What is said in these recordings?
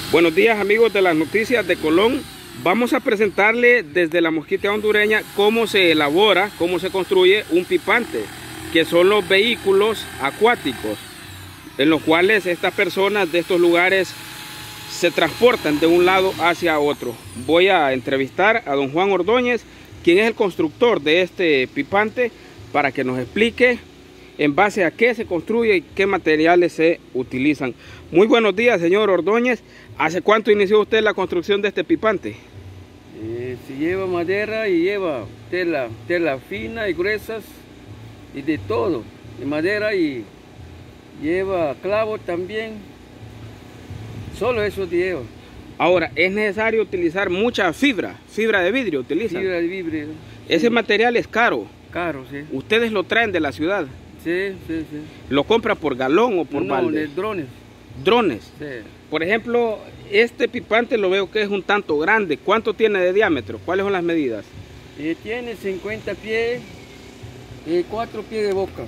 Buenos días, amigos de las noticias de Colón. Vamos a presentarle desde la Mosquitia hondureña cómo se elabora, cómo se construye un pipante, que son los vehículos acuáticos en los cuales estas personas de estos lugares se transportan de un lado hacia otro. Voy a entrevistar a don Juan Ordóñez, quien es el constructor de este pipante, para que nos explique en base a qué se construye y qué materiales se utilizan. Muy buenos días, señor Ordóñez. ¿Hace cuánto inició usted la construcción de este pipante? Se lleva madera y lleva tela fina y gruesas y de todo, de madera, y lleva clavos también. Solo eso lleva. Ahora, ¿es necesario utilizar mucha fibra de vidrio? ¿Utilizan? Fibra de vidrio. Ese material es caro. Caro, sí. ¿Ustedes lo traen de la ciudad? Sí. ¿Lo compra por galón o por balde? No, de drones. ¿Drones? Sí. Por ejemplo, este pipante lo veo que es un tanto grande. ¿Cuánto tiene de diámetro? ¿Cuáles son las medidas? Tiene 50 pies y 4 pies de boca.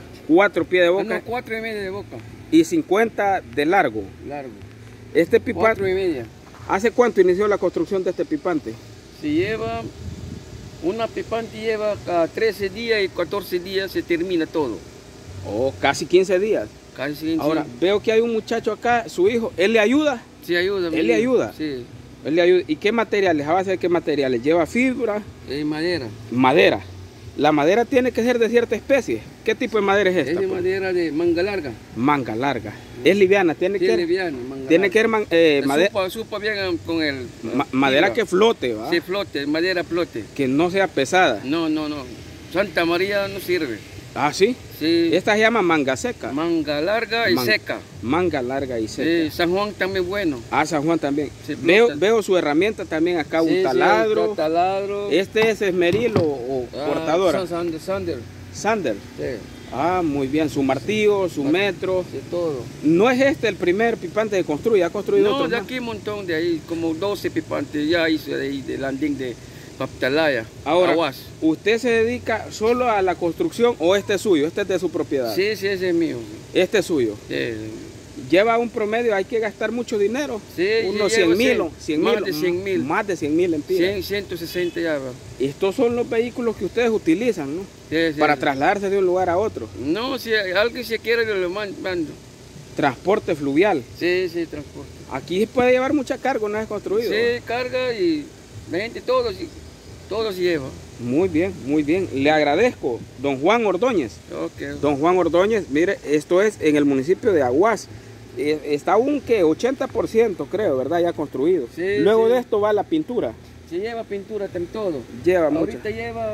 4 pies de boca. No, 4 y media de boca. Y 50 de largo. Largo. Este pipante. 4 y media. ¿Hace cuánto inició la construcción de este pipante? Se lleva, una pipante lleva cada 13 días y 14 días se termina todo. Oh, casi 15 días. Casi 15. Ahora, veo que hay un muchacho acá, su hijo, ¿él le ayuda? Sí, ayuda. ¿Él le ayuda? Sí. Él le ayuda. ¿Y qué materiales? ¿A base de qué materiales? ¿Lleva fibra? Madera. Madera. La madera tiene que ser de cierta especie. ¿Qué tipo de madera es esta? Es de madera de manga larga. Manga larga. Es liviana, tiene que liviana, manga tiene larga. que ser madera. Supa bien con el Madera fibra. que flote, ¿va? Sí, flote, madera flote. Que no sea pesada. No. Santa María no sirve. Ah, ¿sí? Sí. Esta se llama manga seca. Manga larga y seca. Manga larga y seca. Sí, San Juan también bueno. Ah, San Juan también. Sí, veo su herramienta también acá, un taladro. Sí, taladro. ¿Este es esmeril o cortadora? Sander. Sí. Ah, muy bien. Su martillo, su metro. De todo. ¿No es este el primer pipante que construye? ¿Ha construido otro? No, de aquí un montón, de ahí, como 12 pipantes ya hice de ahí, del andín de Paptalaya. Ahora, Aguas. ¿usted se dedica solo a la construcción o este es suyo? ¿Este es de su propiedad? Sí, ese es mío. Este es suyo. Sí. Lleva un promedio, hay que gastar mucho dinero. Sí, unos llevo 100 más de 100 mil. Más de 100 mil empiras. 160 ya va. Estos son los vehículos que ustedes utilizan, ¿no? Sí, para trasladarse de un lugar a otro. No, si alguien se quiere, yo lo mando. Transporte fluvial. Sí, transporte. Aquí puede llevar mucha carga una vez construido. Sí, carga y la gente, todos se lleva. Muy bien, muy bien. Le agradezco, don Juan Ordóñez. Okay. Don Juan Ordóñez, mire, esto es en el municipio de Aguas. Está un 80%, creo, ¿verdad? Ya construido. Sí, Luego de esto va la pintura. Se lleva pintura en todo. Lleva mucha. Ahorita lleva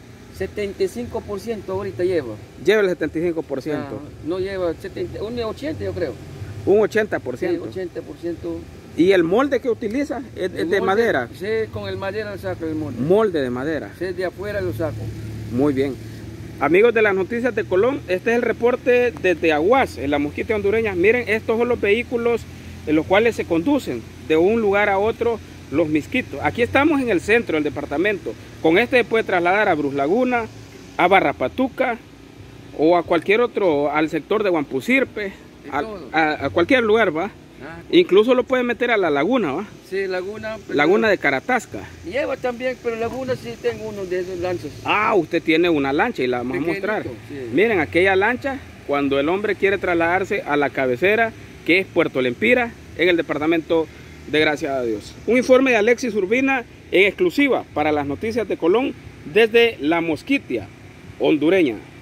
75%, ahorita lleva. Lleva el 75%. No lleva 70, un 80 yo creo. Un 80%. Sí, 80%. ¿Y el molde que utiliza es de molde, madera? Sí, con el madera lo saco el molde. Molde de madera. Sí, de afuera lo saco. Muy bien. Amigos de las noticias de Colón, este es el reporte desde Aguas, en la Mosquitia hondureña. Miren, estos son los vehículos en los cuales se conducen de un lugar a otro los misquitos. Aquí estamos en el centro del departamento. Con este se puede trasladar a Brus Laguna, a Barrapatuca o a cualquier otro, al sector de Guampusirpe, a cualquier lugar, ¿va? Incluso lo pueden meter a la laguna, ¿va? Sí, laguna. Laguna de Caratasca. Lleva también, pero laguna sí tengo uno de esos lanchas. Ah, usted tiene una lancha y la vamos a mostrar. Sí. Miren, aquella lancha, cuando el hombre quiere trasladarse a la cabecera, que es Puerto Lempira, en el departamento de Gracias a Dios. Un informe de Alexis Urbina en exclusiva para las noticias de Colón desde la Mosquitia hondureña.